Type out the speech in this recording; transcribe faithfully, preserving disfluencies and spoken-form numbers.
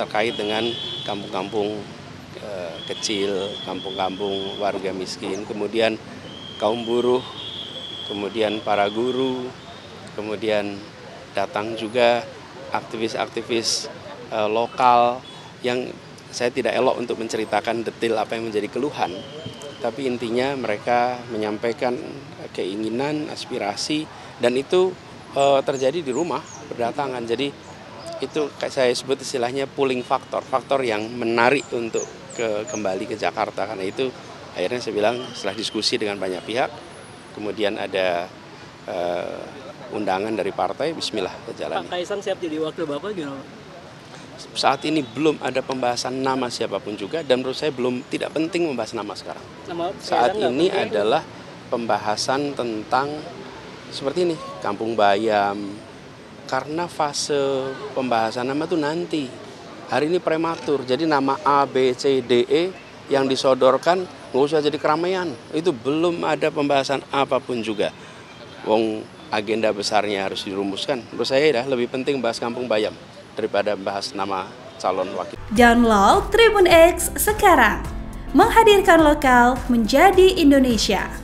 terkait dengan kampung-kampung eh, kecil, kampung-kampung warga miskin, kemudian kaum buruh, kemudian para guru, kemudian datang juga aktivis-aktivis eh, lokal yang saya tidak elok untuk menceritakan detail apa yang menjadi keluhan, tapi intinya mereka menyampaikan keinginan, aspirasi, dan itu e, terjadi di rumah berdatangan. Jadi itu kayak saya sebut istilahnya pulling faktor, faktor yang menarik untuk ke, kembali ke Jakarta. Karena itu akhirnya saya bilang setelah diskusi dengan banyak pihak, kemudian ada e, undangan dari partai, bismillah kita jalani. Pak Kaisang siap jadi wakil Bapak gimana? Saat ini belum ada pembahasan nama siapapun juga, dan menurut saya belum tidak penting membahas nama sekarang. Nama Saat ini adalah pembahasan tentang seperti ini, Kampung Bayam, karena fase pembahasan nama itu nanti. Hari ini prematur, jadi nama A, B, C, D, E yang disodorkan nggak usah jadi keramaian. Itu belum ada pembahasan apapun juga. Wong agenda besarnya harus dirumuskan. Menurut saya dah lebih penting bahas Kampung Bayam daripada bahas nama calon wakil. Download Tribun X sekarang, menghadirkan lokal menjadi Indonesia.